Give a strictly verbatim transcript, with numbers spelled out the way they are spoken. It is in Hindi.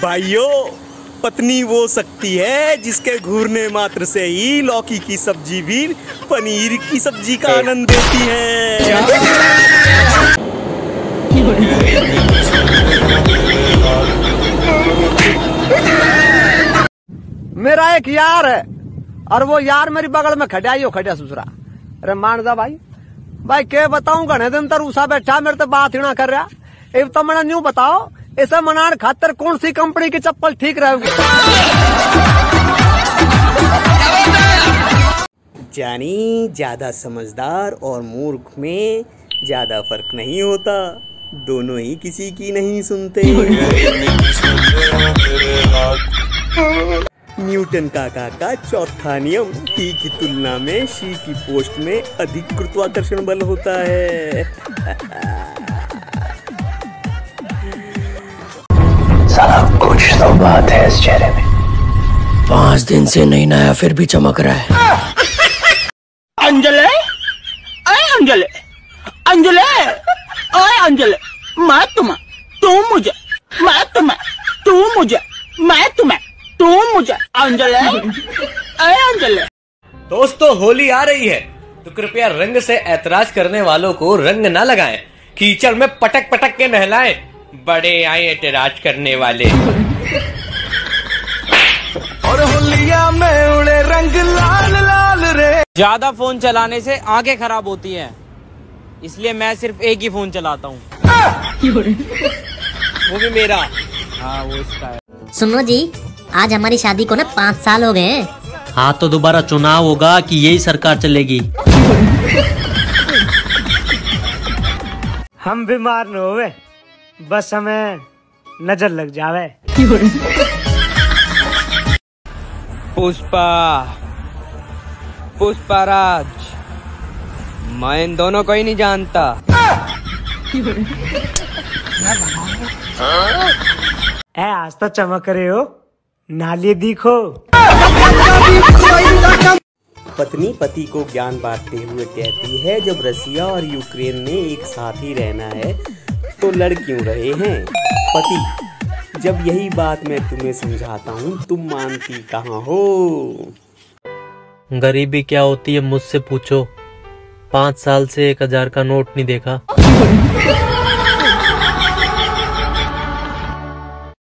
भाइयों, पत्नी वो शक्ति है जिसके घूरने मात्र से ही लौकी की सब्जी भी पनीर की सब्जी का आनंद देती है। मेरा एक यार है और वो यार मेरी बगल में खड़ा ही खड़ा सुसरा। अरे मान जा भाई, भाई क्या बताऊं, घने दिन तक रूसा बैठा मेरे तो बात ही ना कर रहा। एक तो मैंने न्यू बताओ, इसे मनान खातर कौन सी कंपनी की चप्पल ठीक रहेगी? जानी, ज्यादा समझदार और मूर्ख में ज्यादा फर्क नहीं होता, दोनों ही किसी की नहीं सुनते। न्यूटन काका का चौथा नियम, ही की तुलना में शी की पोस्ट में अधिक गुरुत्वाकर्षण बल होता है। साला कुछ तो बात है इस चेहरे में। पांच दिन से नहीं नया फिर भी चमक रहा है। अंजलि, अरे अंजलि, अंजलि, अरे अंजलि, मैं तुम्हें, तू मुझे, मैं तुम्हें, तू मुझे, मैं तुम्हें, तू मुझे, अंजलि, अरे अंजलि। दोस्तों, होली आ रही है तो कृपया रंग से ऐतराज करने वालों को रंग न लगाएं, कीचड़ में पटक पटक के नहलाएं। बड़े आए ऐतराज करने वाले। और होलिया में उड़े रंग लाल लाल रे। ज्यादा फोन चलाने से आंखें खराब होती हैं, इसलिए मैं सिर्फ एक ही फोन चलाता हूँ। वो भी मेरा। हाँ, वो इसका है। सुनो जी, आज हमारी शादी को ना पाँच साल हो गए हैं। हाँ, तो दोबारा चुनाव होगा कि यही सरकार चलेगी? हम बीमार न होवे, बस हमें नजर लग जावे। पुष्पा, पुष्पाराज, मैं इन दोनों को ही नहीं जानता। ए, आज तो चमक रहे हो, नाली दिखो। पत्नी पति को ज्ञान बांटते हुए कहती है, जब रसिया और यूक्रेन ने एक साथ ही रहना है तो लड़ क्यों रहे हैं? पति, जब यही बात मैं तुम्हें समझाता हूँ तुम मानती कहाँ हो? गरीबी क्या होती है मुझसे पूछो, पाँच साल से एक हजार का नोट नहीं देखा।